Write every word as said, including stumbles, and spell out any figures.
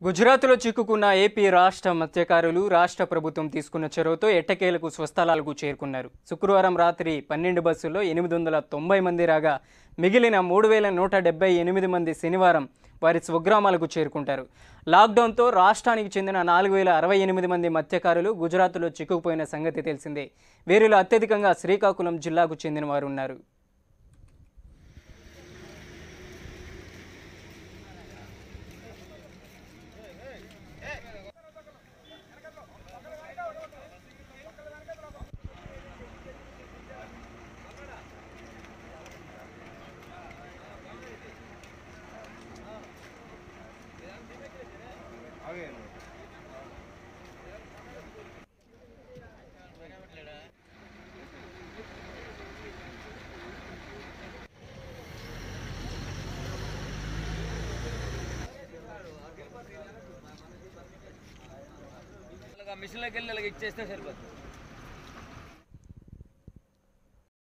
గుజరాత్లో చిక్కుకున్న ఏపీ రాష్ట్ర మత్స్యకారులు రాష్ట్ర ప్రభుత్వం తీసుకున్న చొరవతో ఎట్టకేలకు స్వస్థలాలకు చేరుకున్నారు. శుక్రవారం రాత్రి పన్నెండు బస్సుల్లో ఎనిమిది వందల తొంభై మంది రాగా మిగిలిన మూడు వేల నూట డెబ్బై ఎనిమిది మంది శనివారం వారి స్వగ్రామాలకు చేరుకుంటారు. లాక్డౌన్తో రాష్ట్రానికి చెందిన నాలుగు వేల అరవై ఎనిమిది మంది మత్స్యకారులు గుజరాత్లో చిక్కుకుపోయిన సంగతి తెలిసిందే. వీరిలో అత్యధికంగా శ్రీకాకుళం జిల్లాకు చెందిన వారు ఉన్నారు. మిషన్లోకి వెళ్ళి ఇచ్చేస్తే సరిపోతుంది.